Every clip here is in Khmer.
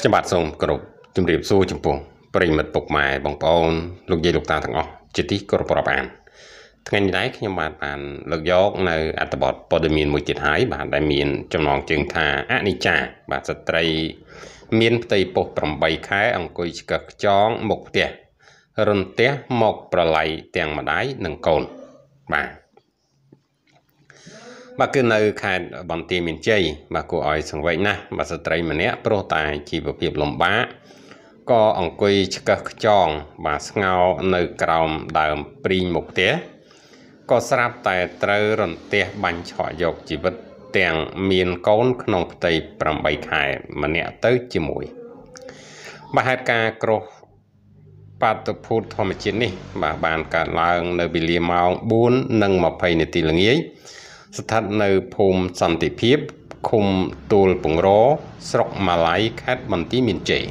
ខ្ញុំបាទសូមគោរពជំរាបសួរចំពោះប្រិយមិត្តពុកម៉ែបងប្អូនលោកយាយលោកតាទាំងអស់ជាទីគោរពរាប់អានថ្ងៃនេះដែរខ្ញុំបាទបានលើកយកនៅអត្ថបទព័ត៌មានមួយទៀតហើយបាទដែលមានចំណងជើងថាអនិច្ចាបាទស្ត្រីមានផ្ទៃពោះ8ខែអង្គុយឆ្កឹះខ្ចងមុខផ្ទះរន្ទះមកប្រឡ័យទាំងម្ដាយនិងកូនបាទគឺនៅខេត្តបន្ទាយមានជ័យបាទគួរឲ្យសង្វេគណាស់បាទស្ត្រីម្នាក់ព្រោះតែជីវភាពលំបាកក៏អង្គុយឆ្កឹះខ្ចងបាទស្ងោនៅក្រោមដើមព្រីងមុខផ្ទះក៏ស្រាប់តែត្រូវរន្ទះបាញ់ឆក់យកជីវិតទាំងមានកូនក្នុងផ្ទៃ8ខែម្នាក់ទៅជាមួយបាទហេតុការណ៍គ្រោះបាតុភូតធម្មជាតិនេះបាទបានកើតឡើងនៅវេលាម៉ោង 4:20 នាទីល្ងាចស្ថិតនៅភូមិសន្តិភាពឃុំទួលពង្រស្រុកម៉ាឡៃខេត្តបន្ទាយមានជ័យ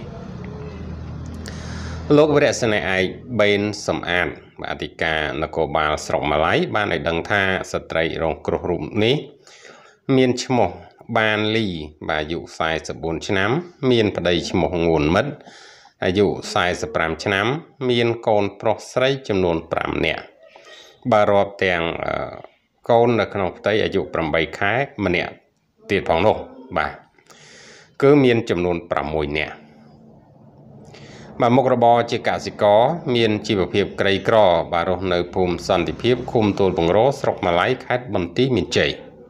លោកវរៈសេនីយ៍ឯកបេនសំអាតអធិការនគរបាលស្រុកម៉ាឡៃបានឲ្យដឹងថាស្ត្រីរងគ្រោះរូបនេះមានឈ្មោះបានលីបាទអាយុ44ឆ្នាំមានប្តីឈ្មោះងួនមិត្តអាយុ45ឆ្នាំមានកូនប្រុសស្រីចំនួន5នាក់បាទរាប់ទាំងកូននៅក្នុងផ្ទៃអាយុ8ខែម្នាក់ទៀតផងនោះបាទគឺមានចំនួន6នាក់បាទមុខរបរជាកសិករមានជីវភាពក្រីក្របាទរស់នៅភូមិសន្តិភាពឃុំទួលពង្រស្រុកម៉ាឡៃខេត្តបន្ទាយមានជ័យ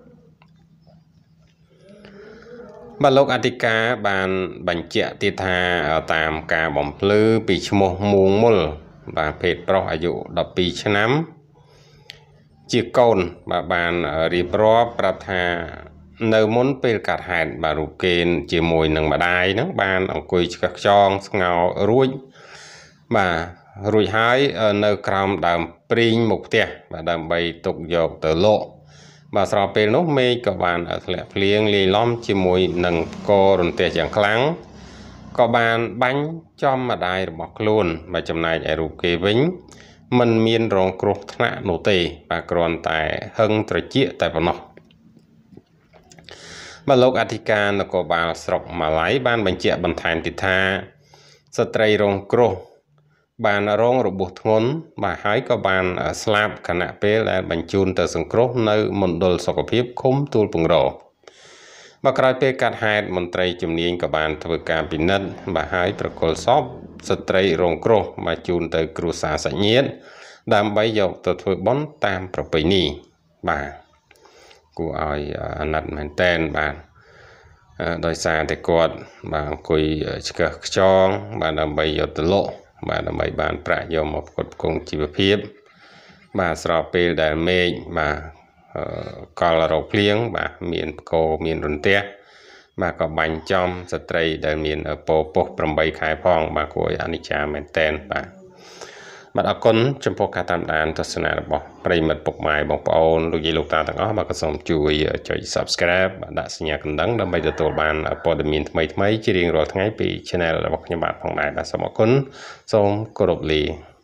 បាទលោកអធិការបានបញ្ជាក់ទៀតថាតាមការបំភ្លឺពីឈ្មោះមួងមុលបាទភេទប្រុសអាយុ12ឆ្នាំជាកូនបាទបានរៀបរាប់ប្រាប់ថានៅមុនពេលកាត់ហេតុបាទរូបគេជាមួយនឹងម្ដាយហ្នឹងបានអង្គុយឆ្កឹះខ្ចងស្ងោរួចបាទរួចហើយនៅក្រោមដើមព្រីងមុខផ្ទះបាទដើម្បីទុកយកទៅលក់បាទស្របពេលនោះមេឃក៏បានធ្លាក់ភ្លៀងលាយឡំជាមួយនឹងផ្គររន្ទះយ៉ាងខ្លាំងក៏បានបាញ់ចំម្ដាយរបស់ខ្លួនបាទចំណែកឯរូបគេវិញមិនមានរងគ្រោះថ្នាក់នោះទេបាទគ្រាន់តែហឹងត្រចៀកតែប៉ុណ្ណោះបាទលោកអធិការនគរបាលស្រុកម៉ាឡៃបានបញ្ជាក់បន្ថែមទៀតថាស្ត្រីរងគ្រោះបានរងរបួសធ្ងន់បាទហើយក៏បានស្លាប់ខណៈពេលដែលបញ្ជូនទៅសង្គ្រោះនៅមណ្ឌលសុខភាពឃុំទួលពង្របាទក្រោយពេលកាត់ហេតុមន្ត្រីជំនាញក៏បានធ្វើការពិនិត្យបាទហើយប្រគល់សពស្ត្រីរងគ្រោះមកជូនទៅគ្រួសារសាច់ញាតិដើម្បីយកទៅធ្វើបុណ្យតាមប្រពៃណីបាទគួរឲ្យអាណិតមែនតែនបាទដោយសារតែគាត់បាទអង្គុយឆ្កឹះខ្ចងបាទដើម្បីយកទៅលក់បាទដើម្បីបានប្រាក់យកមកផ្គត់ផ្គង់ជីវភាពបាទស្របពេលដែលមេឃបាទកលរោភ្លៀងបាទមានផ្គរមានរន្ទះបាទក៏បាញ់ចំស្ត្រីដែលមានពោះ8ខែផងបាទគួរឲ្យអនិច្ចាមែនតែនបាទអរគុណចំពោះការតាមដានទស្សនារបស់ប្រិយមិត្តពុកម៉ែបងប្អូនលោកយាយលោកតាទាំងអស់បាទក៏សូមជួយចុច Subscribe បាទដាក់សញ្ញាកណ្ដឹងដើម្បីទទួលបានព័ត៌មានថ្មីៗជារៀងរាល់ថ្ងៃពី Channel របស់ខ្ញុំបាទផងដែរបាទសូមអរគុណសូមគោរពលា